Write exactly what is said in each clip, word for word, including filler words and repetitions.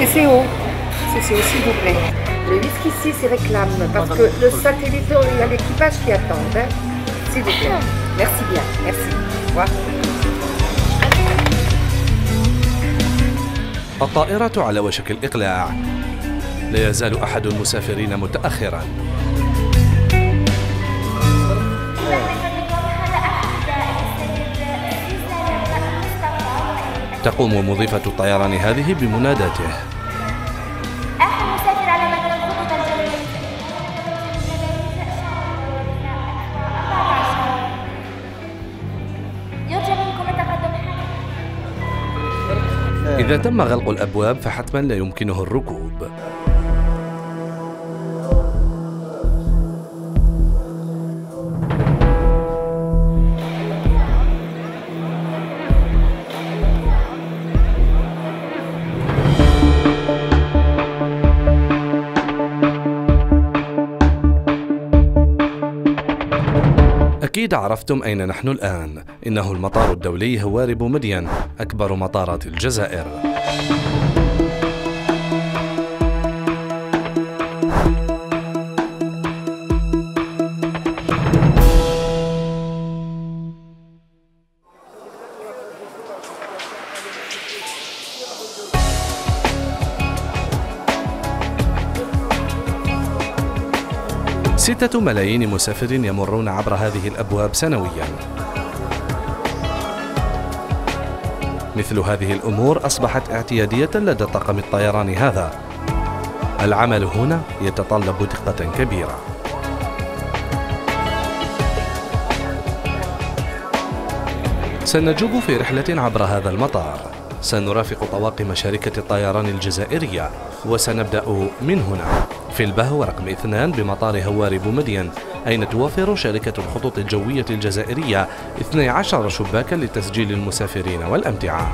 C C O. C C O, s'il vous plaît. Le whisky ici, c'est réclame, parce que le satellite, il y a l'équipage qui attend. Hein. S'il vous plaît. Merci bien. Merci. Au revoir. الطائرة على وشك الإقلاع. لا يزال أحد المسافرين متأخراً. تقوم مضيفة الطيران هذه بمناداته. إذا تم غلق الأبواب فحتماً لا يمكنه الركوب. أكيد عرفتم أين نحن الآن. إنه المطار الدولي هواري بومدين، أكبر مطارات الجزائر. ستة ملايين مسافر يمرون عبر هذه الأبواب سنوياً. مثل هذه الأمور أصبحت اعتيادية لدى طاقم الطيران هذا. العمل هنا يتطلب دقة كبيرة. سنجوب في رحلة عبر هذا المطار. سنرافق طواقم شركة الطيران الجزائرية، وسنبدأ من هنا في البهو رقم اثنان بمطار هواري بومدين، أين توفر شركة الخطوط الجوية الجزائرية اثني عشر شباكا لتسجيل المسافرين والأمتعة.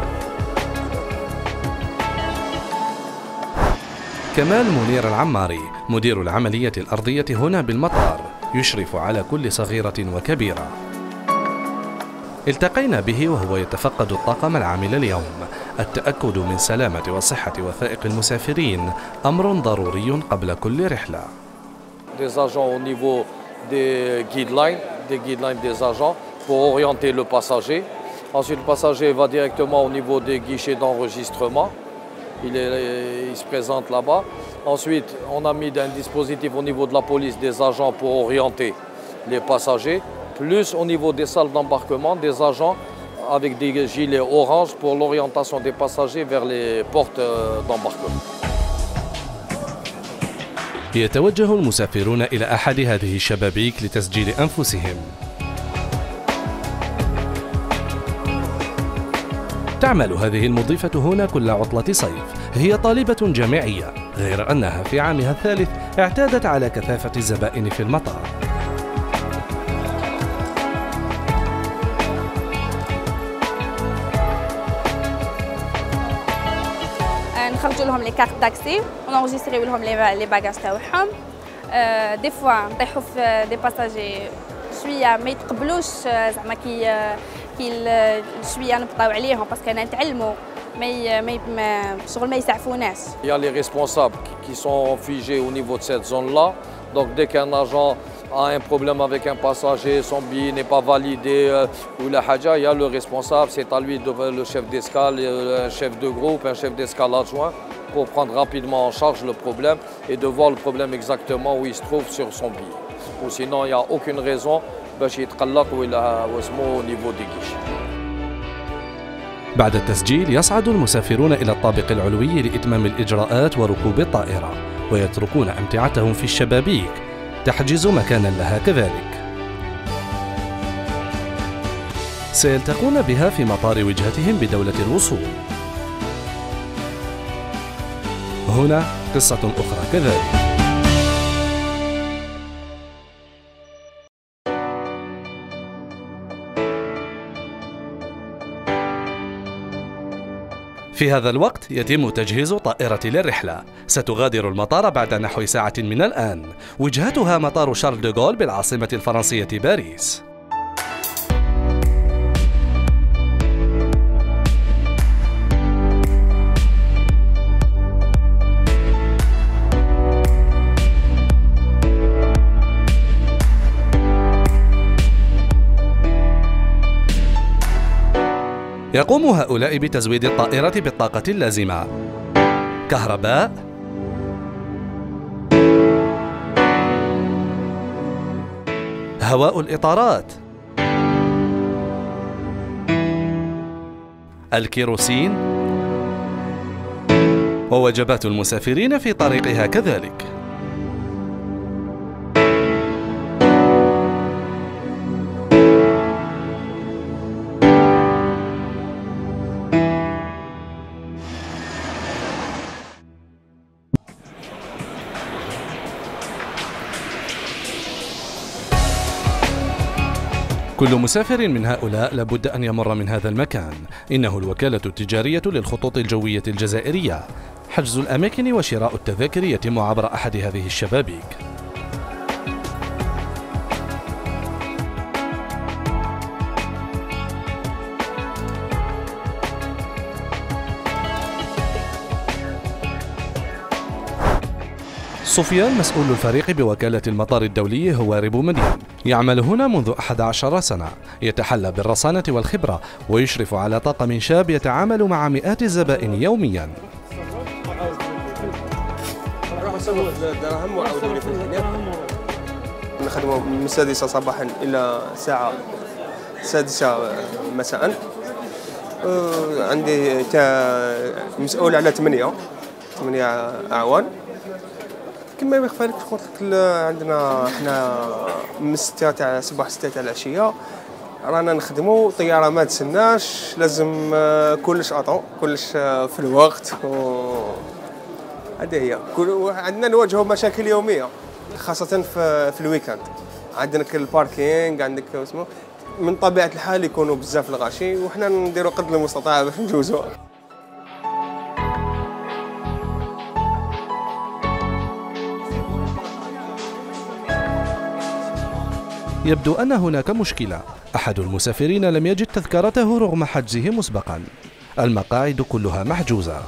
كمال منير العماري مدير العملية الأرضية هنا بالمطار، يشرف على كل صغيرة وكبيرة. التقينا به وهو يتفقد الطاقم العامل اليوم. التأكد من سلامة وصحة وثائق المسافرين أمر ضروري قبل كل رحلة. Des agents au niveau des guidelines, des guidelines des agents pour orienter le passager. Ensuite, le passager va directement au niveau des guichets d'enregistrement. Il, est, il se présente là-bas. Ensuite, on a mis un dispositif au niveau de la police des agents pour orienter les passagers, plus au niveau des salles d'embarquement, des agents avec des gilets orange pour l'orientation des passagers vers les portes d'embarquement. يتوجه المسافرون إلى أحد هذه الشبابيك لتسجيل أنفسهم. تعمل هذه المضيفة هنا كل عطلة صيف. هي طالبة جامعية، غير أنها في عامها الثالث اعتادت على كثافة الزبائن في المطار. نخرجوا لهم لي كارت تاكسي ونونجستريو لهم لي لي باغاج تاعهم. دي فوا نطيحوا في دي باساجي شويه ما يتقبلوش زعما كي كي شويه نبطاو عليهم باسكو انا نتعلموا ما ما شغل ما يسعفوناش. Il y a les responsables qui sont figés au niveau de cette zone-là. Donc dès qu'un agent a un problème avec un passager, son billet n'est pas validé euh, ou la haja, il y a le responsable, c'est à lui de, le chef d'escale, un chef de groupe, un chef d'escale adjoint pour prendre rapidement en charge le problème et de voir le problème exactement où il se trouve sur son billet. Ou sinon, il n'y a aucune raison باش يتقلق ولا واسمه au niveau des guichets. بعد التسجيل يصعد المسافرون إلى الطابق العلوي لإتمام الإجراءات وركوب الطائرة، ويتركون أمتعتهم في الشبابيك تحجز مكانا لها كذلك. سيلتقون بها في مطار وجهتهم بدولة الوصول. هنا قصة أخرى كذلك. في هذا الوقت يتم تجهيز طائرة للرحلة. ستغادر المطار بعد نحو ساعة من الآن. وجهتها مطار شارل دوغول بالعاصمة الفرنسية باريس. يقوم هؤلاء بتزويد الطائرة بالطاقة اللازمة: كهرباء، هواء الإطارات، الكيروسين، ووجبات المسافرين في طريقها كذلك. كل مسافر من هؤلاء لابد أن يمر من هذا المكان. إنه الوكالة التجارية للخطوط الجوية الجزائرية. حجز الأماكن وشراء التذاكر يتم عبر أحد هذه الشبابيك. سفيان مسؤول الفريق بوكالة المطار الدولي هواري بومدين، يعمل هنا منذ أحد عشر سنة، يتحلى بالرصانة والخبرة ويشرف على طاقم شاب يتعامل مع مئات الزبائن يوميا. نخدم من السادسة صباحا إلى الساعة السادسة مساء. عندي مسؤول على ثمانية ثمانية أعوان. كما ما يخفى لك قلت لك عندنا حنا من ستة تاع الصباح ستة تاع العشيه رانا نخدموا طياره ما تسناش، لازم كلش اطو كلش في الوقت. هذه هي كل عندنا نواجهوا مشاكل يوميه خاصه في في الويكاند. عندك الباركينغ، عندك اسمه من طبيعه الحال يكونوا بزاف الغاشي وحنا نديروا قدر المستطاع باش نجوزوا. يبدو أن هناك مشكلة. أحد المسافرين لم يجد تذكرته رغم حجزه مسبقا. المقاعد كلها محجوزة.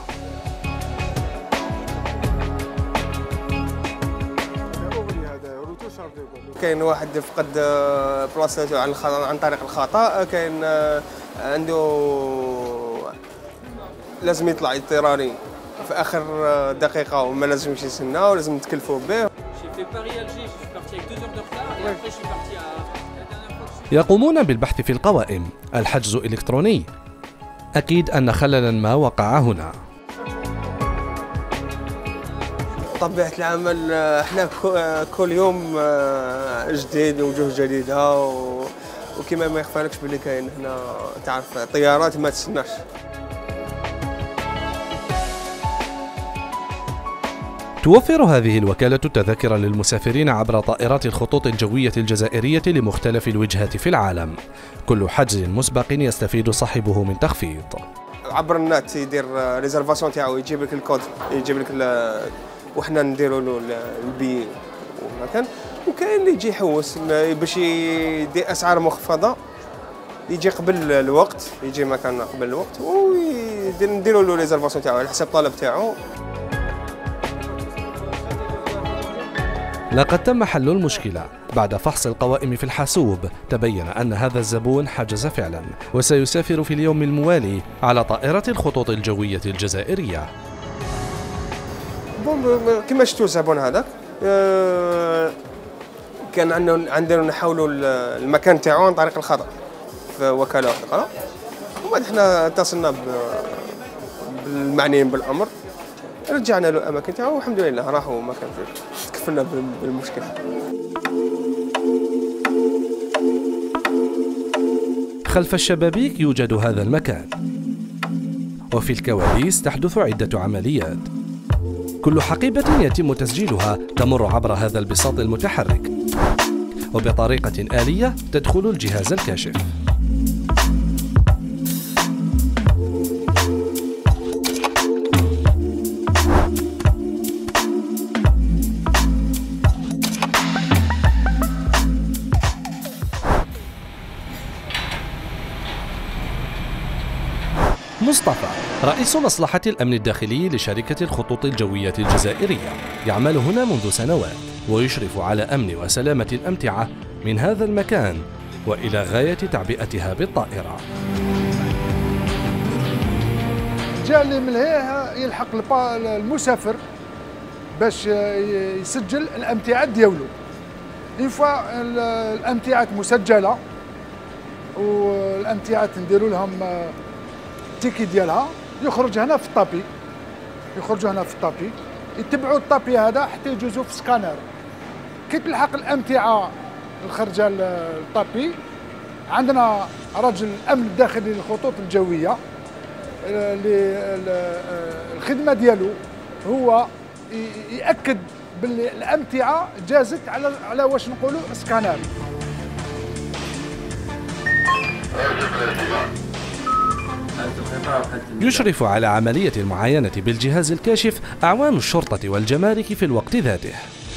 كاين واحد فقد بلاصته عن عن طريق الخطأ، كاين عنده لازم يطلع اضطراري في آخر دقيقة وما لازمش يستنى ولازم نتكلفوا به. يقومون بالبحث في القوائم. الحجز إلكتروني. أكيد أن خللا ما وقع هنا. طبيعة العمل احنا كل يوم جديد، وجوه جديدة، وكما ما يخفالكش بلي كاين هنا تعرف طيارات ما تسناش. توفر هذه الوكالة تذاكر للمسافرين عبر طائرات الخطوط الجوية الجزائرية لمختلف الوجهات في العالم. كل حجز مسبق يستفيد صاحبه من تخفيض. عبر النت يدير ريزرفاسيون تاعو، يجيب لك الكود، يجيب لك وحنا نديروا له البي ومكان. وكاين اللي يجي يحوس باش يدير اسعار مخفضة، يجي قبل الوقت، يجي مكان قبل الوقت ونديروا له ريزرفاسيون تاعو على حسب الطلب تاعو. لقد تم حل المشكلة. بعد فحص القوائم في الحاسوب تبين أن هذا الزبون حجز فعلا وسيسافر في اليوم الموالي على طائرة الخطوط الجوية الجزائرية. كما شفتوا الزبون هذاك كان عندنا عندنا نحاولوا المكان تاعو عن طريق الخطأ في وكالة أخرى، وبعد احنا اتصلنا بالمعنيين بالأمر، رجعنا له الأماكن تاعو والحمد لله راحوا مكان تكفلنا بالمشكلة. خلف الشبابيك يوجد هذا المكان، وفي الكواليس تحدث عدة عمليات. كل حقيبة يتم تسجيلها تمر عبر هذا البساط المتحرك، وبطريقة آلية تدخل الجهاز الكاشف. مصطفى رئيس مصلحة الأمن الداخلي لشركة الخطوط الجوية الجزائرية، يعمل هنا منذ سنوات ويشرف على أمن وسلامة الأمتعة من هذا المكان وإلى غاية تعبئتها بالطائرة. الجهه اللي ملهيه يلحق المسافر باش يسجل الامتعه ديالو. اون فوا الامتعات مسجله والامتعات نديروا لهم التيكي ديالها، يخرج هنا في الطابي، يخرجوا هنا في الطابي، يتبعوا الطابي هذا حتى يجوزوا في سكانر. كي تلحق الامتعه الخارجه الطابي، عندنا رجل الامن الداخلي للخطوط الجويه اللي الخدمه ديالو هو ياكد باللي الامتعه جازت على على واش نقولوا سكانر. يشرف على عملية المعاينة بالجهاز الكاشف أعوان الشرطة والجمارك في الوقت ذاته.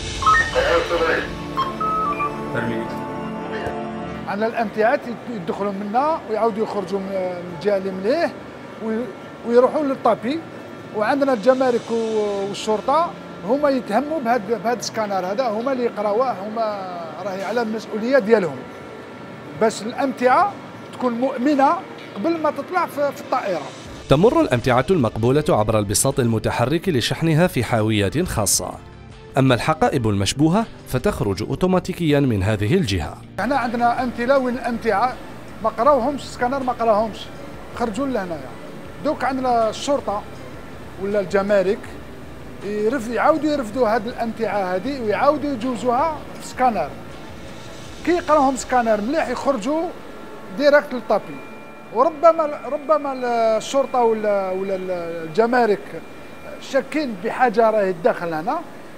عندنا الامتعات يدخلوا منا ويعاودوا يخرجوا من الجهه اللي مليه ويروحوا للطابي، وعندنا الجمارك والشرطه هما يتهموا بهذا بهذا السكانر هذا، هما اللي يقراوه، هما راهي على المسؤوليه ديالهم باش الامتعه تكون مؤمنه قبل ما تطلع في الطائره. تمر الأمتعة المقبولة عبر البساط المتحرك لشحنها في حاويات خاصة، أما الحقائب المشبوهة فتخرج أوتوماتيكيا من هذه الجهة. احنا عندنا أمثلة وين الأمتعة ما قراوهمش السكانر، ما قراهمش خرجوا لهنايا. دوك عندنا الشرطة ولا الجمارك يعاودوا يرفدوا هذه الأمتعة هذه ويعاودوا يجوزوها في سكانر. كي يقراوهم سكانر مليح يخرجوا ديريكت للطابي. وربما ربما الشرطة ولا ولا الجمارك شاكين بحاجة راهي تدخل هنا،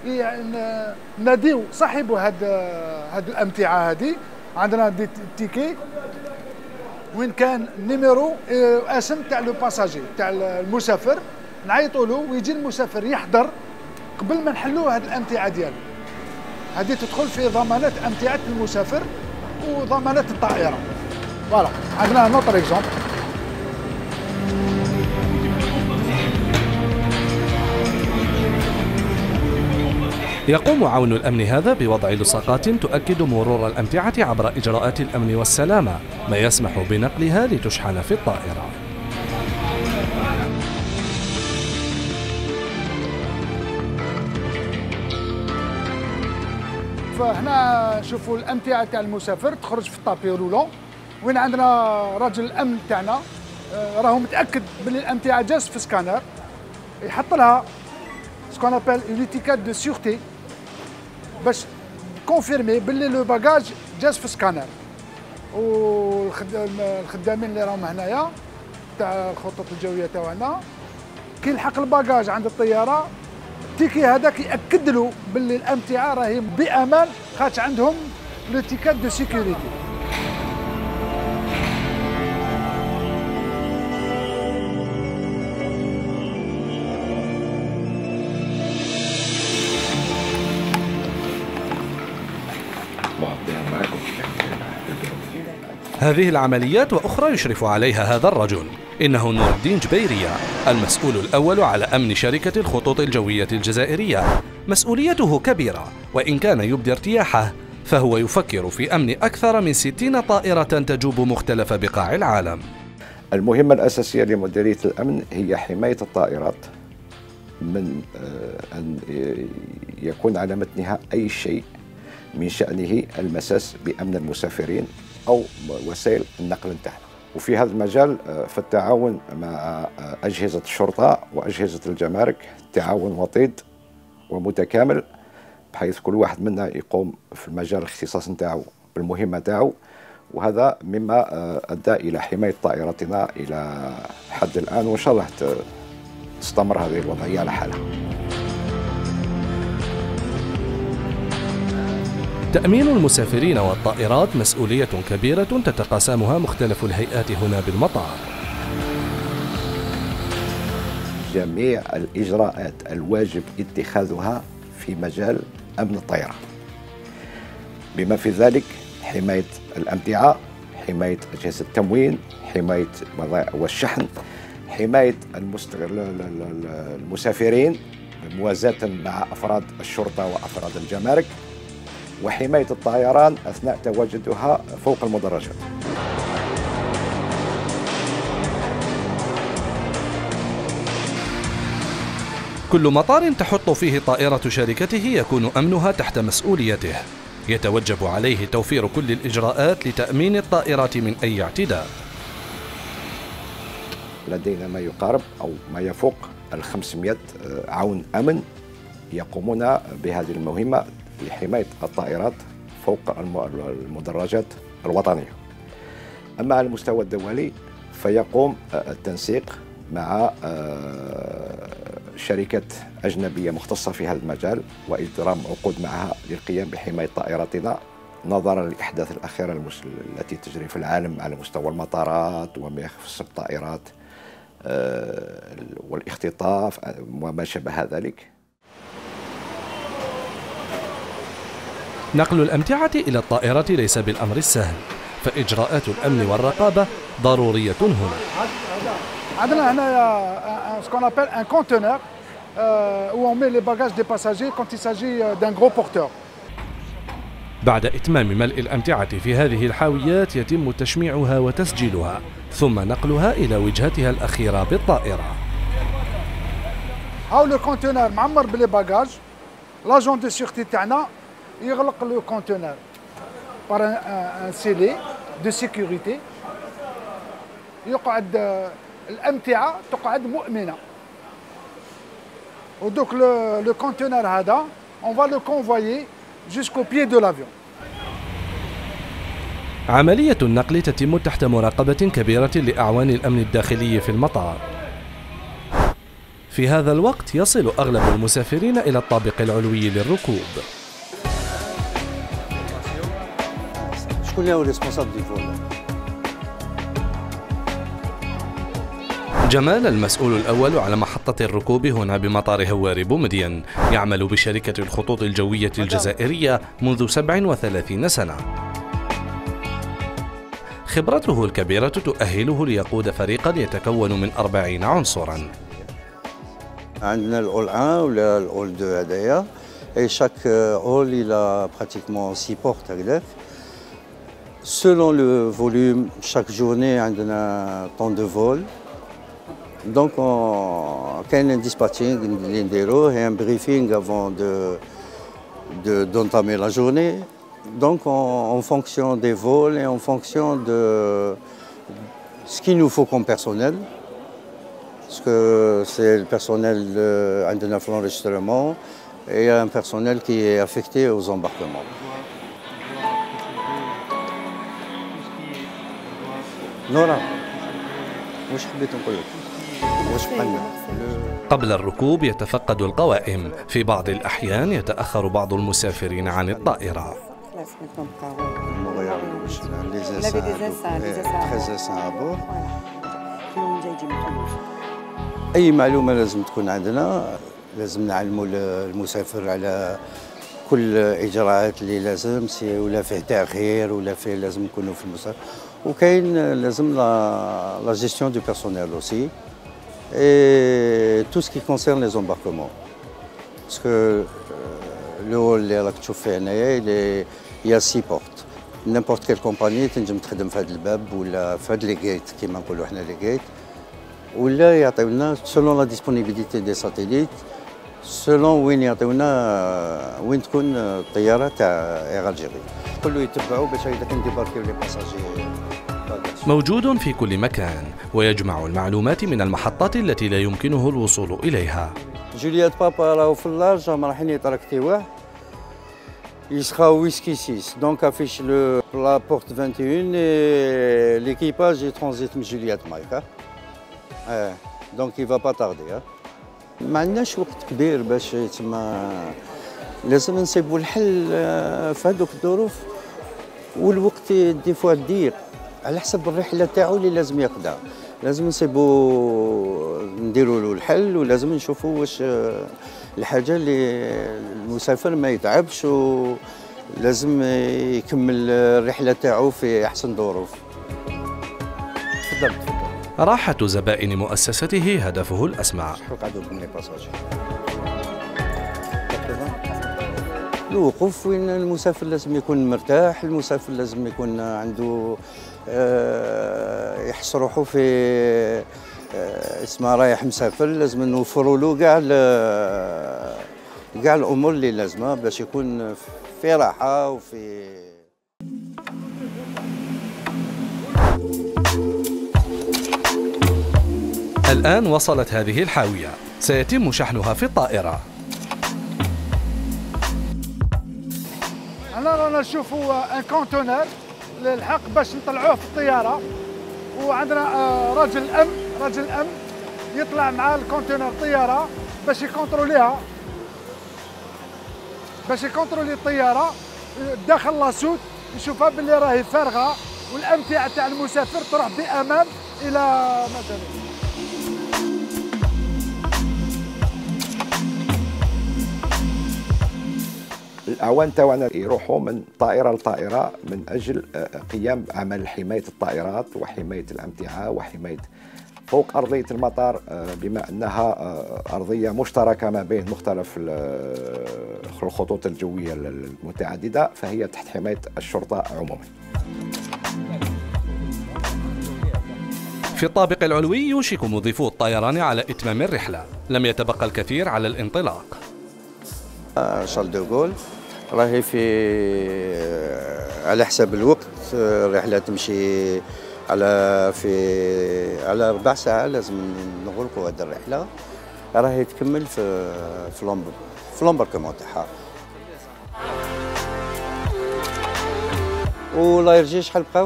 ناديو صاحبوا هاد هاد الامتعه هذه. عندنا دي تيكي وين كان نيميرو اسم تاع لو باساجي تاع المسافر، نعيطوا له ويجي المسافر يحضر قبل ما نحلوا هاد الامتعه ديالو. هذه تدخل في ضمانات امتعه المسافر وضمانات الطائره. فوالا عندنا نوتر اكزومبل. يقوم عون الأمن هذا بوضع لصاقات تؤكد مرور الأمتعة عبر إجراءات الأمن والسلامة، ما يسمح بنقلها لتشحن في الطائرة. فهنا شوفوا الأمتعة تاع المسافر تخرج في الطابي رولون، وين عندنا راجل الأمن تاعنا راهو متأكد باللي الأمتعة جاز في سكانر، يحط لها سكون ابل ليتيكات دو سيغتي باش كونفيرمي باللي لو باجاج جاز في سكانر. والخدامين اللي راهم هنايا تاع الخطوط الجويه تاعنا كي يلحق الباجاج عند الطياره، التيكي هذاك ياكد له باللي الامتعه راهي بامان خاطش عندهم لو تيكات دو سيكوريتي. هذه العمليات وأخرى يشرف عليها هذا الرجل، إنه نور الدين جبيرية، المسؤول الأول على أمن شركة الخطوط الجوية الجزائرية. مسؤوليته كبيرة، وإن كان يبدي ارتياحه فهو يفكر في أمن أكثر من ستين طائرة تجوب مختلف بقاع العالم. المهمة الأساسية لمديرية الأمن هي حماية الطائرات من أن يكون على متنها أي شيء من شأنه المساس بأمن المسافرين أو وسائل النقل نتاعنا. وفي هذا المجال فالتعاون مع أجهزة الشرطة وأجهزة الجمارك تعاون وطيد ومتكامل، بحيث كل واحد منا يقوم في المجال الاختصاص نتاعو بالمهمة نتاعو، وهذا مما أدى إلى حماية طائرتنا إلى حد الآن، وإن شاء الله تستمر هذه الوضعية على حالها. تأمين المسافرين والطائرات مسؤولية كبيرة تتقاسمها مختلف الهيئات هنا بالمطار. جميع الإجراءات الواجب اتخاذها في مجال أمن الطائرة، بما في ذلك حماية الأمتعة، حماية أجهزة التموين، حماية والشحن، حماية المسافرين موازاة مع أفراد الشرطة وأفراد الجمارك، وحماية الطيران أثناء تواجدها فوق المدرجات. كل مطار تحط فيه طائرة شركته يكون أمنها تحت مسؤوليته. يتوجب عليه توفير كل الإجراءات لتأمين الطائرات من أي اعتداء. لدينا ما يقارب أو ما يفوق الخمسمائة عون أمن يقومون بهذه المهمة لحماية الطائرات فوق المدرجات الوطنية. أما على المستوى الدولي فيقوم التنسيق مع شركات أجنبية مختصة في هذا المجال وإجرام عقود معها للقيام بحماية طائراتنا نظرا للأحداث الأخيرة التي تجري في العالم على مستوى المطارات وما يخص الطائرات والاختطاف وما شابه ذلك. نقل الأمتعة إلى الطائرة ليس بالأمر السهل، فإجراءات الأمن والرقابة ضرورية هنا. عندنا هنا ce qu'on appelle un conteneur où on met les bagages des passagers quand il s'agit d'un gros porteur. بعد إتمام ملء الأمتعة في هذه الحاويات يتم تشميعها وتسجيلها ثم نقلها إلى وجهتها الأخيرة بالطائرة. هاو لو كونتينر معمر بلي باجاج، لاجون دو سيغتي تاعنا يغلق لو كونتينر بار ان سيلي دو سيكوريتي، يقعد الأمتعة تقعد مؤمنة. ودوك لو كونتينر هذا اون فا لو كونفويي jusqu'au pied de l'avion. عملية النقل تتم تحت مراقبة كبيرة لأعوان الأمن الداخلي في المطار. في هذا الوقت يصل أغلب المسافرين إلى الطابق العلوي للركوب. شكون هو الريسبونسابل دي فول؟ جمال المسؤول الأول على محطة الركوب هنا بمطار هواري بومدين، يعمل بشركة الخطوط الجوية الجزائرية منذ سبع وثلاثين سنة. خبرته الكبيرة تؤهله ليقود فريقا يتكون من أربعين عنصرا. عندنا الأول واحد ولا الأول اثنين هذايا، اي شاك اول الى براتيكمون سي بورت هكذاك. سولون لو فوليوم شاك جورني عندنا طون دو فول. Donc, on a un dispatching, et un briefing avant d'entamer la journée. Donc, on, en fonction des vols et en fonction de ce qu'il nous faut comme personnel, parce que c'est le personnel de l'enregistrement et un personnel qui est affecté aux embarquements. Nora, واش حبيت نقول لك؟ قبل الركوب يتفقد القوائم، في بعض الأحيان يتأخر بعض المسافرين عن الطائرة. أي معلومة لازم تكون عندنا، لازم نعلموا المسافر على كل إجراءات اللي لازم، سي ولا فيه تأخير ولا فيه لازم نكونوا في المسافر، وكاين لازم لا جيستيون دو بيرسونيل أوسي. Et tout ce qui concerne les embarquements. Parce que euh, le hall اللي راك تشوف فيه هنايا il y a six portes. N'importe quelle compagnie تنجم تخدم في هذا الباب ولا في هذا لي جيت كيما نقولوا حنا لي جيت، ولا يعطيونا selon la disponibilité des satellites selon وين يعطيونا وين تكون الطيارة تاع اير الجيري. كله يتبعوا باش إذا كان ديباركيو لي باساجي. موجود في كل مكان ويجمع المعلومات من المحطات التي لا يمكنه الوصول إليها. جوليات بابا راهو في اللارج راهم رايحين يتراكتيوه، يسخا ويسكي ستة دونك افيش لو لا بورت واحد وعشرين اي ليكيباج يترانزيت من جوليات مايك. اه دونك يفا با تاردي. ما عندناش وقت كبير باش تما، لازم نصيبوا الحل في هذوك الظروف، والوقت دي فوا ضيق على حسب الرحله تاعو اللي لازم يقضيها. لازم نصيبوا نديروا له الحل، ولازم نشوفوا واش الحاجه اللي المسافر ما يتعبش ولازم يكمل الرحله تاعو في احسن ظروف. تفضل تفضل. راحة زبائن مؤسسته هدفه الأسمى. الوقوف وين المسافر لازم يكون مرتاح، المسافر لازم يكون عنده يحس روحه في اسمه رايح مسافر لازم نوفروا له كاع كاع الامور اللي لازمه باش يكون في راحه وفي. الآن وصلت هذه الحاوية، سيتم شحنها في الطائرة. هنا رانا نشوفوا ان كونتونر للحق باش نطلعوه في الطياره، وعندنا رجل امن رجل امن يطلع مع الكونتينر الطياره باش يكونتروليها باش يكونترولي الطياره داخل لاسوت، يشوفها باللي راهي فارغه والامتعه تاع المسافر تروح بامان الى مثلا. الأعوان تاعنا يروحوا من طائرة لطائرة من أجل قيام عمل حماية الطائرات وحماية الأمتعة وحماية فوق أرضية المطار، بما أنها أرضية مشتركة ما بين مختلف الخطوط الجوية المتعددة، فهي تحت حماية الشرطة عموما. في الطابق العلوي يوشك مضيفو الطيران على إتمام الرحلة، لم يتبقى الكثير على الانطلاق. شارل دوغول راهي في على حساب الوقت، الرحلة تمشي على في على ربع ساعة، لازم نغلقوا هذه الرحلة، راهي تكمل في في لومبر في لومبركمون تاعها. ولا يرجي شحال بقاو؟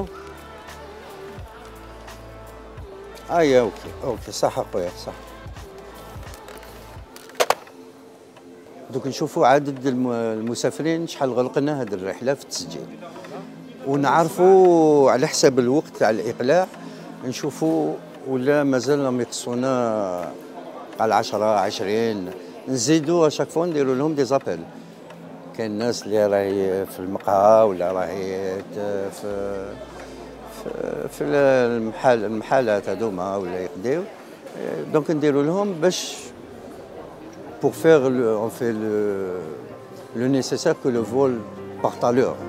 اي اوكي اوكي صح اخويا صح. دوك نشوفوا عدد المسافرين شحال غلقنا هذه الرحله في التسجيل، ونعرفوا على حساب الوقت تاع الاقلاع نشوفوا ولا مازال يقصونا على عشرة عشرين، نزيدوا اشاك فوا نديروا لهم دي زابيل. كاين الناس اللي راهي في المقهى ولا راهي في في, في المحل المحلات هذوما ولا يقديو، دونك نديروا لهم باش pour faire le, on fait le, le nécessaire que le vol parte à l'heure.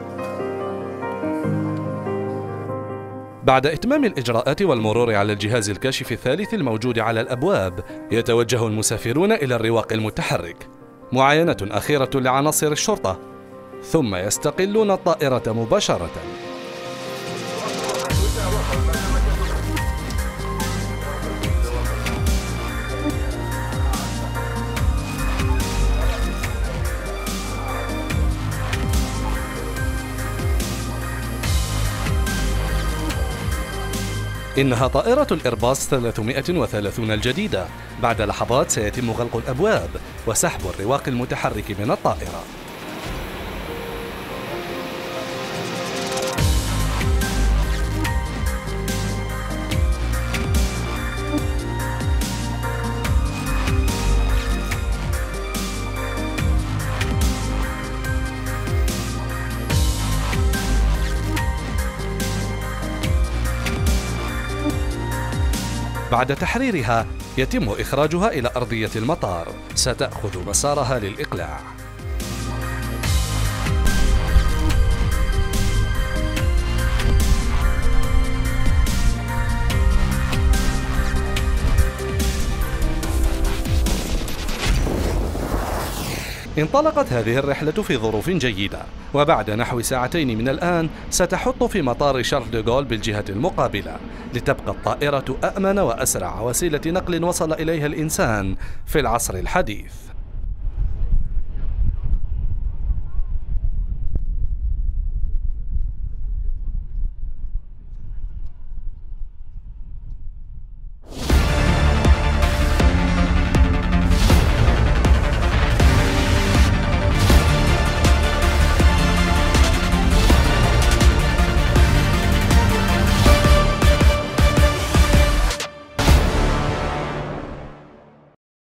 بعد إتمام الإجراءات والمرور على الجهاز الكاشف الثالث الموجود على الأبواب، يتوجه المسافرون إلى الرواق المتحرك، معاينة أخيرة لعناصر الشرطة، ثم يستقلون الطائرة مباشرة. إنها طائرة الإيرباص ثلاثمائة وثلاثين الجديدة. بعد لحظات سيتم غلق الأبواب وسحب الرواق المتحرك من الطائرة. بعد تحريرها يتم إخراجها إلى أرضية المطار، ستأخذ مسارها للإقلاع. انطلقت هذه الرحلة في ظروف جيدة، وبعد نحو ساعتين من الآن ستحط في مطار شارل دوغول بالجهة المقابلة، لتبقى الطائرة أأمن وأسرع وسيلة نقل وصل إليها الإنسان في العصر الحديث.